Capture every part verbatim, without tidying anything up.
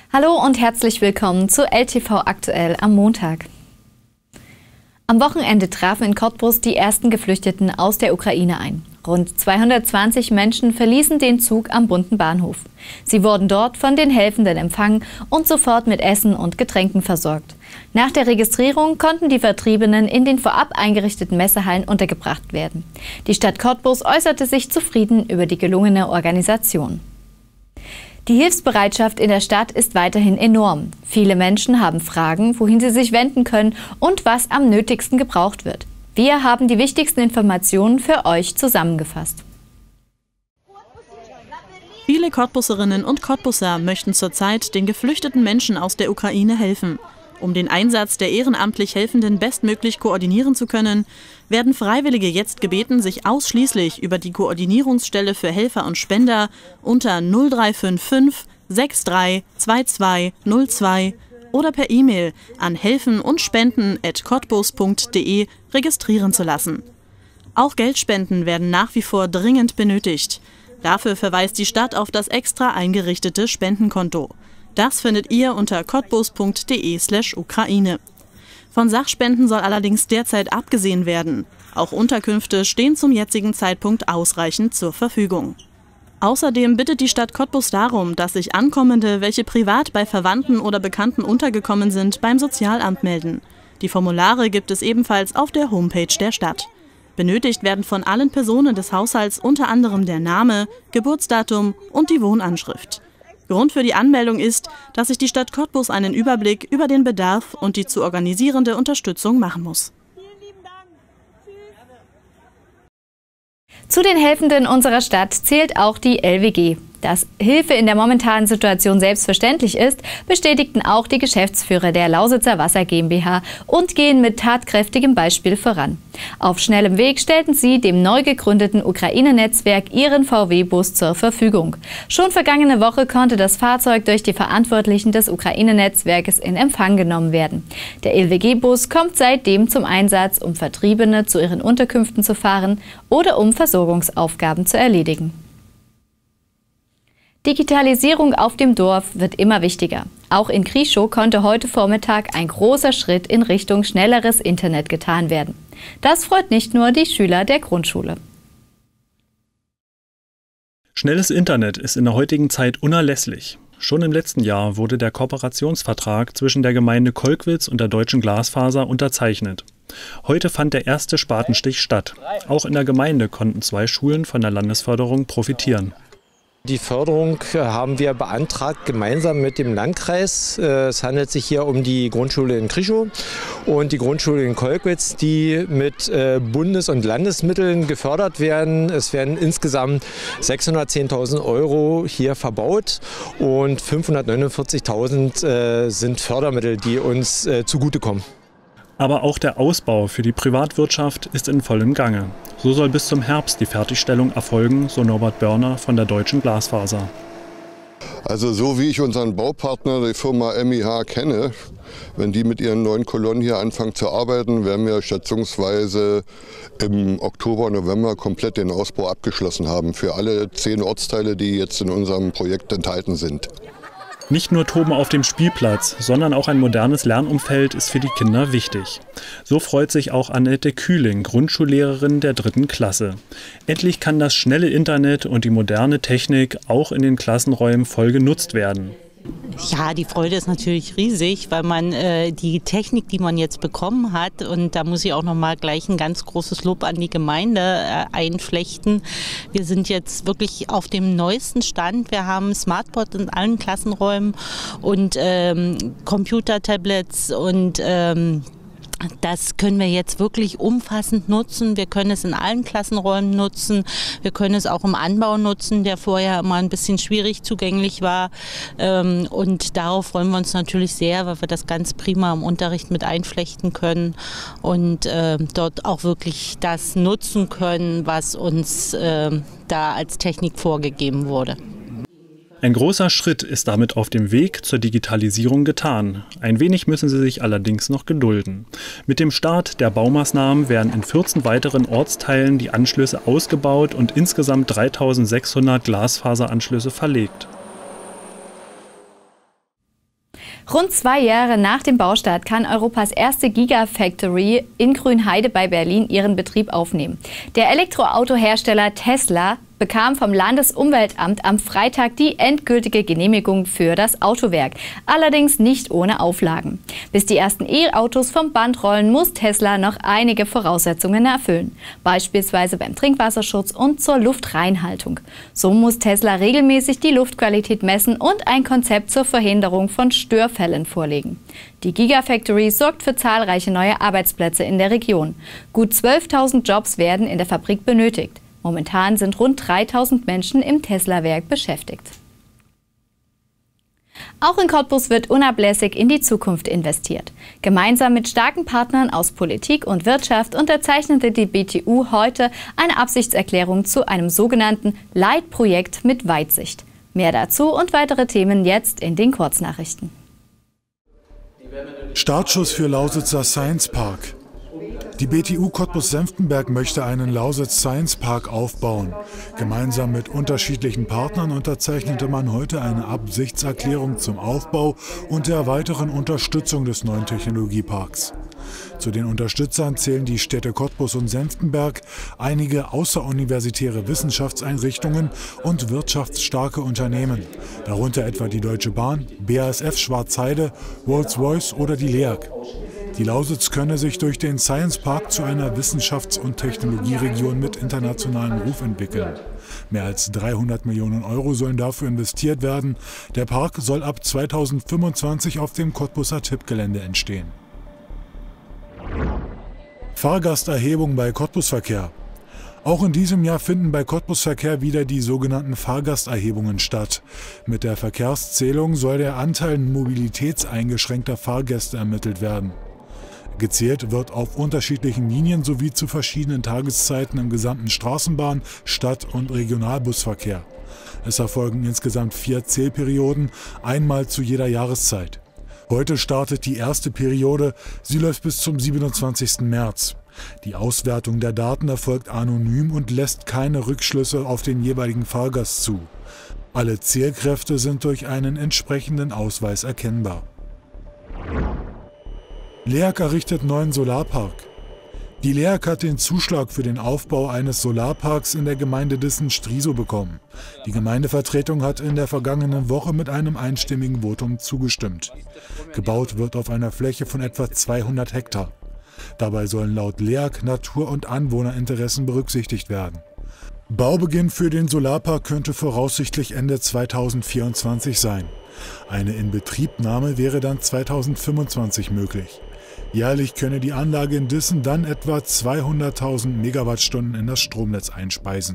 Hallo und herzlich willkommen zu L T V aktuell am Montag. Am Wochenende trafen in Cottbus die ersten Geflüchteten aus der Ukraine ein. Rund zweihundertzwanzig Menschen verließen den Zug am Bunten Bahnhof. Sie wurden dort von den Helfenden empfangen und sofort mit Essen und Getränken versorgt. Nach der Registrierung konnten die Vertriebenen in den vorab eingerichteten Messehallen untergebracht werden. Die Stadt Cottbus äußerte sich zufrieden über die gelungene Organisation. Die Hilfsbereitschaft in der Stadt ist weiterhin enorm. Viele Menschen haben Fragen, wohin sie sich wenden können und was am nötigsten gebraucht wird. Wir haben die wichtigsten Informationen für euch zusammengefasst. Viele Cottbusserinnen und Cottbusser möchten zurzeit den geflüchteten Menschen aus der Ukraine helfen. Um den Einsatz der ehrenamtlich Helfenden bestmöglich koordinieren zu können, werden Freiwillige jetzt gebeten, sich ausschließlich über die Koordinierungsstelle für Helfer und Spender unter null drei fünf fünf sechs drei zwei zwei null zwei oder per E-Mail an helfen und spenden at cottbus punkt de registrieren zu lassen. Auch Geldspenden werden nach wie vor dringend benötigt. Dafür verweist die Stadt auf das extra eingerichtete Spendenkonto. Das findet ihr unter cottbus punkt de slash Ukraine. Von Sachspenden soll allerdings derzeit abgesehen werden. Auch Unterkünfte stehen zum jetzigen Zeitpunkt ausreichend zur Verfügung. Außerdem bittet die Stadt Cottbus darum, dass sich Ankommende, welche privat bei Verwandten oder Bekannten untergekommen sind, beim Sozialamt melden. Die Formulare gibt es ebenfalls auf der Homepage der Stadt. Benötigt werden von allen Personen des Haushalts unter anderem der Name, Geburtsdatum und die Wohnanschrift. Grund für die Anmeldung ist, dass sich die Stadt Cottbus einen Überblick über den Bedarf und die zu organisierende Unterstützung machen muss. Zu den Helfenden unserer Stadt zählt auch die L W G. Dass Hilfe in der momentanen Situation selbstverständlich ist, bestätigten auch die Geschäftsführer der Lausitzer Wasser GmbH und gehen mit tatkräftigem Beispiel voran. Auf schnellem Weg stellten sie dem neu gegründeten Ukraine-Netzwerk ihren V W-Bus zur Verfügung. Schon vergangene Woche konnte das Fahrzeug durch die Verantwortlichen des Ukraine-Netzwerkes in Empfang genommen werden. Der L W G-Bus kommt seitdem zum Einsatz, um Vertriebene zu ihren Unterkünften zu fahren oder um Versorgungsaufgaben zu erledigen. Digitalisierung auf dem Dorf wird immer wichtiger. Auch in Krieschow konnte heute Vormittag ein großer Schritt in Richtung schnelleres Internet getan werden. Das freut nicht nur die Schüler der Grundschule. Schnelles Internet ist in der heutigen Zeit unerlässlich. Schon im letzten Jahr wurde der Kooperationsvertrag zwischen der Gemeinde Kolkwitz und der Deutschen Glasfaser unterzeichnet. Heute fand der erste Spatenstich statt. Auch in der Gemeinde konnten zwei Schulen von der Landesförderung profitieren. Die Förderung haben wir beantragt gemeinsam mit dem Landkreis. Es handelt sich hier um die Grundschule in Krieschow und die Grundschule in Kolkwitz, die mit Bundes- und Landesmitteln gefördert werden. Es werden insgesamt sechshundertzehntausend Euro hier verbaut und fünfhundertneunundvierzigtausend sind Fördermittel, die uns zugutekommen. Aber auch der Ausbau für die Privatwirtschaft ist in vollem Gange. So soll bis zum Herbst die Fertigstellung erfolgen, so Norbert Börner von der Deutschen Glasfaser. Also so wie ich unseren Baupartner, die Firma M I H, kenne, wenn die mit ihren neuen Kolonnen hier anfangen zu arbeiten, werden wir schätzungsweise im Oktober, November komplett den Ausbau abgeschlossen haben für alle zehn Ortsteile, die jetzt in unserem Projekt enthalten sind. Nicht nur Toben auf dem Spielplatz, sondern auch ein modernes Lernumfeld ist für die Kinder wichtig. So freut sich auch Annette Kühling, Grundschullehrerin der dritten Klasse. Endlich kann das schnelle Internet und die moderne Technik auch in den Klassenräumen voll genutzt werden. Ja, die Freude ist natürlich riesig, weil man äh, die Technik, die man jetzt bekommen hat, und da muss ich auch noch mal gleich ein ganz großes Lob an die Gemeinde äh, einflechten. Wir sind jetzt wirklich auf dem neuesten Stand. Wir haben Smartboards in allen Klassenräumen und ähm, Computer-Tablets und ähm, das können wir jetzt wirklich umfassend nutzen. Wir können es in allen Klassenräumen nutzen. Wir können es auch im Anbau nutzen, der vorher immer ein bisschen schwierig zugänglich war. Und darauf freuen wir uns natürlich sehr, weil wir das ganz prima im Unterricht mit einflechten können und dort auch wirklich das nutzen können, was uns da als Technik vorgegeben wurde. Ein großer Schritt ist damit auf dem Weg zur Digitalisierung getan. Ein wenig müssen sie sich allerdings noch gedulden. Mit dem Start der Baumaßnahmen werden in vierzehn weiteren Ortsteilen die Anschlüsse ausgebaut und insgesamt dreitausendsechshundert Glasfaseranschlüsse verlegt. Rund zwei Jahre nach dem Baustart kann Europas erste Gigafactory in Grünheide bei Berlin ihren Betrieb aufnehmen. Der Elektroautohersteller Tesla bekam vom Landesumweltamt am Freitag die endgültige Genehmigung für das Autowerk, allerdings nicht ohne Auflagen. Bis die ersten E-Autos vom Band rollen, muss Tesla noch einige Voraussetzungen erfüllen, beispielsweise beim Trinkwasserschutz und zur Luftreinhaltung. So muss Tesla regelmäßig die Luftqualität messen und ein Konzept zur Verhinderung von Störfällen vorlegen. Die Gigafactory sorgt für zahlreiche neue Arbeitsplätze in der Region. Gut zwölftausend Jobs werden in der Fabrik benötigt. Momentan sind rund dreitausend Menschen im Tesla-Werk beschäftigt. Auch in Cottbus wird unablässig in die Zukunft investiert. Gemeinsam mit starken Partnern aus Politik und Wirtschaft unterzeichnete die B T U heute eine Absichtserklärung zu einem sogenannten Leitprojekt mit Weitsicht. Mehr dazu und weitere Themen jetzt in den Kurznachrichten. Startschuss für Lausitzer Science Park. Die B T U Cottbus-Senftenberg möchte einen Lausitz Science Park aufbauen. Gemeinsam mit unterschiedlichen Partnern unterzeichnete man heute eine Absichtserklärung zum Aufbau und der weiteren Unterstützung des neuen Technologieparks. Zu den Unterstützern zählen die Städte Cottbus und Senftenberg, einige außeruniversitäre Wissenschaftseinrichtungen und wirtschaftsstarke Unternehmen, darunter etwa die Deutsche Bahn, B A S F Schwarzheide, Rolls-Royce oder die L E A G. Die Lausitz könne sich durch den Science Park zu einer Wissenschafts- und Technologieregion mit internationalem Ruf entwickeln. Mehr als dreihundert Millionen Euro sollen dafür investiert werden. Der Park soll ab zweitausendfünfundzwanzig auf dem Cottbuser Tippgelände entstehen. Fahrgasterhebung bei Cottbusverkehr. Auch in diesem Jahr finden bei Cottbusverkehr wieder die sogenannten Fahrgasterhebungen statt. Mit der Verkehrszählung soll der Anteil mobilitätseingeschränkter Fahrgäste ermittelt werden. Gezählt wird auf unterschiedlichen Linien sowie zu verschiedenen Tageszeiten im gesamten Straßenbahn-, Stadt- und Regionalbusverkehr. Es erfolgen insgesamt vier Zählperioden, einmal zu jeder Jahreszeit. Heute startet die erste Periode, sie läuft bis zum siebenundzwanzigsten März. Die Auswertung der Daten erfolgt anonym und lässt keine Rückschlüsse auf den jeweiligen Fahrgast zu. Alle Zählkräfte sind durch einen entsprechenden Ausweis erkennbar. L E A G errichtet neuen Solarpark. Die L E A G hat den Zuschlag für den Aufbau eines Solarparks in der Gemeinde Dissen-Strisow bekommen. Die Gemeindevertretung hat in der vergangenen Woche mit einem einstimmigen Votum zugestimmt. Gebaut wird auf einer Fläche von etwa zweihundert Hektar. Dabei sollen laut L E A G Natur- und Anwohnerinteressen berücksichtigt werden. Baubeginn für den Solarpark könnte voraussichtlich Ende zweitausendvierundzwanzig sein. Eine Inbetriebnahme wäre dann zweitausendfünfundzwanzig möglich. Jährlich könne die Anlage in Dissen dann etwa zweihunderttausend Megawattstunden in das Stromnetz einspeisen.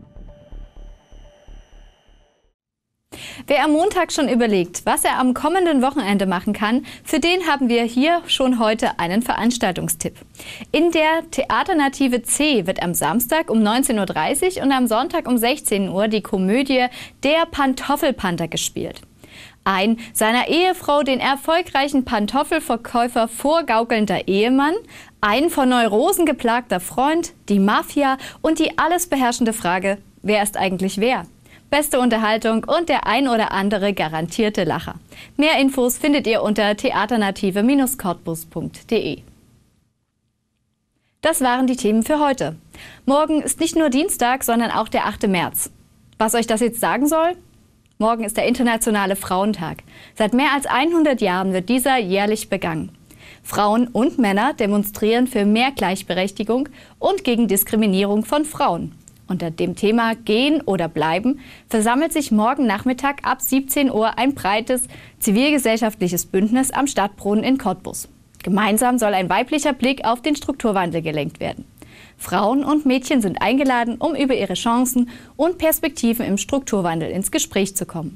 Wer am Montag schon überlegt, was er am kommenden Wochenende machen kann, für den haben wir hier schon heute einen Veranstaltungstipp. In der Theaternative C wird am Samstag um neunzehn Uhr dreißig und am Sonntag um sechzehn Uhr die Komödie Der Pantoffelpanther gespielt. Ein seiner Ehefrau den erfolgreichen Pantoffelverkäufer vorgaukelnder Ehemann, ein von Neurosen geplagter Freund, die Mafia und die alles beherrschende Frage, wer ist eigentlich wer? Beste Unterhaltung und der ein oder andere garantierte Lacher. Mehr Infos findet ihr unter theaternative Bindestrich cottbus punkt de. Das waren die Themen für heute. Morgen ist nicht nur Dienstag, sondern auch der achte März. Was euch das jetzt sagen soll? Morgen ist der Internationale Frauentag. Seit mehr als hundert Jahren wird dieser jährlich begangen. Frauen und Männer demonstrieren für mehr Gleichberechtigung und gegen Diskriminierung von Frauen. Unter dem Thema Gehen oder Bleiben versammelt sich morgen Nachmittag ab siebzehn Uhr ein breites zivilgesellschaftliches Bündnis am Stadtbrunnen in Cottbus. Gemeinsam soll ein weiblicher Blick auf den Strukturwandel gelenkt werden. Frauen und Mädchen sind eingeladen, um über ihre Chancen und Perspektiven im Strukturwandel ins Gespräch zu kommen.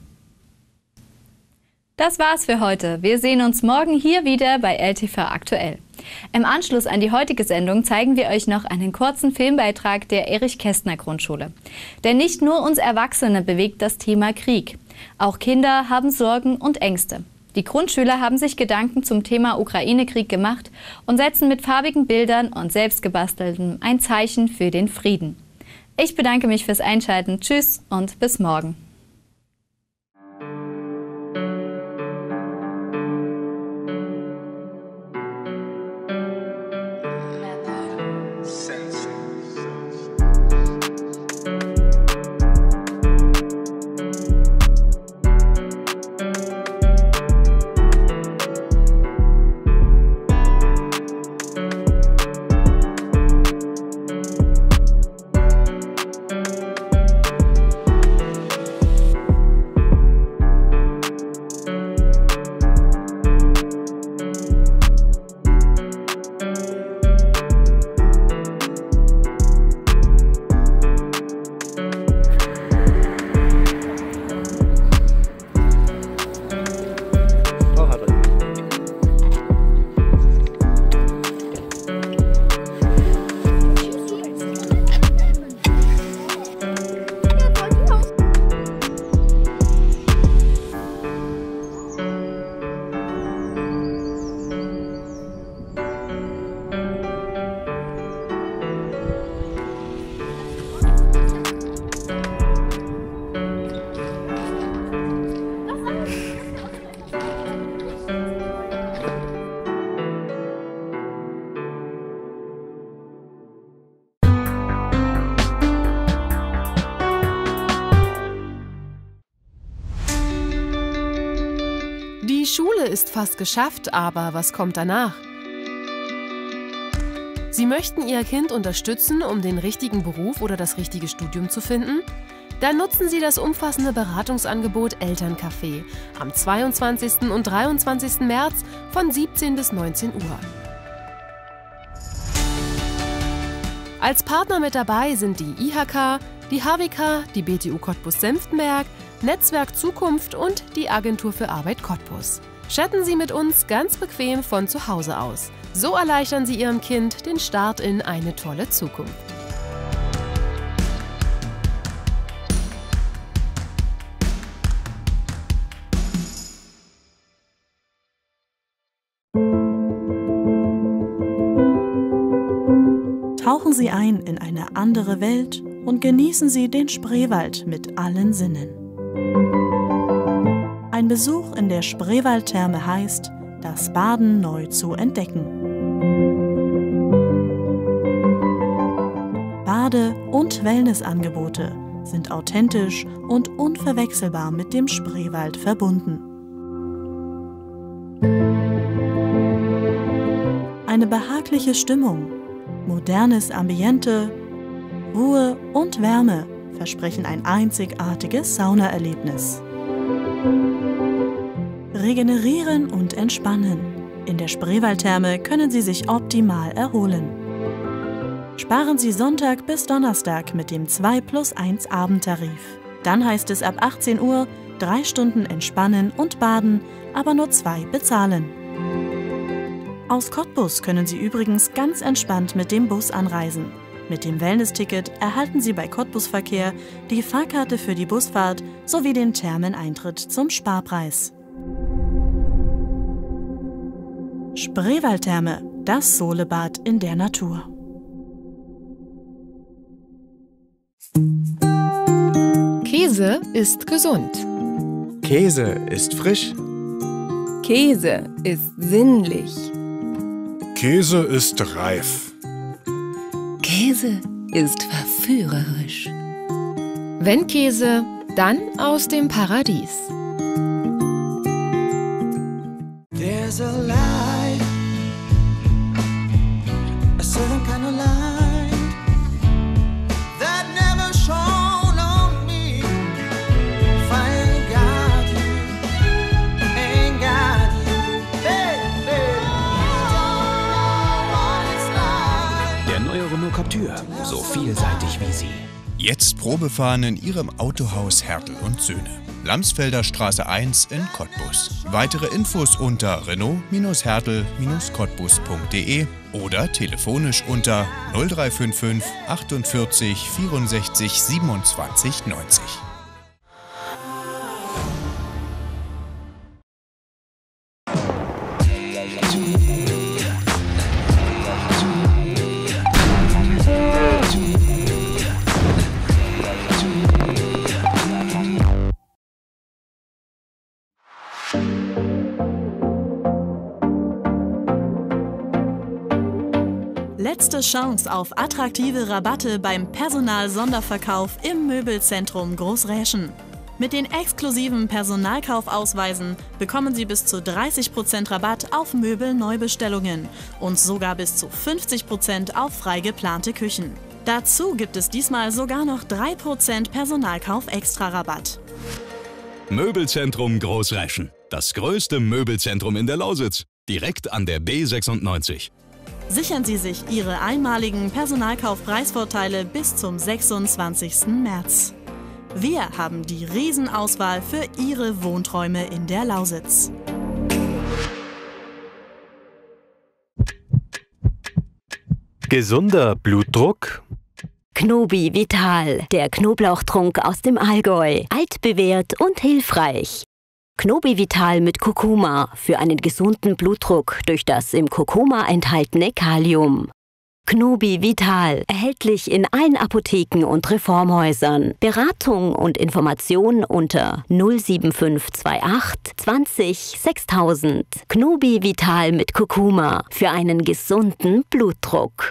Das war's für heute. Wir sehen uns morgen hier wieder bei L T V aktuell. Im Anschluss an die heutige Sendung zeigen wir euch noch einen kurzen Filmbeitrag der Erich-Kästner-Grundschule. Denn nicht nur uns Erwachsene bewegt das Thema Krieg. Auch Kinder haben Sorgen und Ängste. Die Grundschüler haben sich Gedanken zum Thema Ukraine-Krieg gemacht und setzen mit farbigen Bildern und selbstgebasteltem ein Zeichen für den Frieden. Ich bedanke mich fürs Einschalten. Tschüss und bis morgen. Die Schule ist fast geschafft, aber was kommt danach? Sie möchten Ihr Kind unterstützen, um den richtigen Beruf oder das richtige Studium zu finden? Dann nutzen Sie das umfassende Beratungsangebot Elterncafé am zweiundzwanzigsten und dreiundzwanzigsten März von siebzehn bis neunzehn Uhr. Als Partner mit dabei sind die I H K, die H W K, die B T U Cottbus-Senftenberg, Netzwerk Zukunft und die Agentur für Arbeit Cottbus. Chatten Sie mit uns ganz bequem von zu Hause aus. So erleichtern Sie Ihrem Kind den Start in eine tolle Zukunft. Tauchen Sie ein in eine andere Welt und genießen Sie den Spreewald mit allen Sinnen. Ein Besuch in der Spreewaldtherme heißt, das Baden neu zu entdecken. Bade- und Wellnessangebote sind authentisch und unverwechselbar mit dem Spreewald verbunden. Eine behagliche Stimmung, modernes Ambiente, Ruhe und Wärme versprechen ein einzigartiges Saunaerlebnis. Regenerieren und entspannen. In der Spreewaldtherme können Sie sich optimal erholen. Sparen Sie Sonntag bis Donnerstag mit dem zwei plus eins Abendtarif. Dann heißt es ab achtzehn Uhr drei Stunden entspannen und baden, aber nur zwei bezahlen. Aus Cottbus können Sie übrigens ganz entspannt mit dem Bus anreisen. Mit dem Wellness-Ticket erhalten Sie bei Cottbus Verkehr die Fahrkarte für die Busfahrt sowie den Thermeneintritt zum Sparpreis. Spreewaldtherme, das Solebad in der Natur. Käse ist gesund. Käse ist frisch. Käse ist sinnlich. Käse ist reif. Käse ist verführerisch. Wenn Käse, dann aus dem Paradies. There's a light, a certain kind of light that never shone on me. If I ain't got you, ain't got you, baby. Don't know what it's like. Der neue Renault Captur, so vielseitig wie Sie. Jetzt Probefahren in Ihrem Autohaus Hertel und Söhne. Lamsfelder Straße eins in Cottbus. Weitere Infos unter renault hertel cottbus punkt de oder telefonisch unter null drei fünf fünf achtundvierzig vierundsechzig siebenundzwanzig neunzig. Letzte Chance auf attraktive Rabatte beim Personal-Sonderverkauf im Möbelzentrum Großräschen. Mit den exklusiven Personalkaufausweisen bekommen Sie bis zu dreißig Prozent Rabatt auf Möbelneubestellungen und sogar bis zu fünfzig Prozent auf frei geplante Küchen. Dazu gibt es diesmal sogar noch drei Prozent Personalkauf-Extra-Rabatt. Möbelzentrum Großräschen. Das größte Möbelzentrum in der Lausitz. Direkt an der B sechsundneunzig. Sichern Sie sich Ihre einmaligen Personalkaufpreisvorteile bis zum sechsundzwanzigsten März. Wir haben die Riesenauswahl für Ihre Wohnträume in der Lausitz. Gesunder Blutdruck? Knobi Vital, der Knoblauchtrunk aus dem Allgäu. Altbewährt und hilfreich. Knobi Vital mit Kurkuma für einen gesunden Blutdruck durch das im Kurkuma enthaltene Kalium. Knobi Vital, erhältlich in allen Apotheken und Reformhäusern. Beratung und Information unter null sieben fünf zwei acht zwanzig sechstausend. Knobi Vital mit Kurkuma für einen gesunden Blutdruck.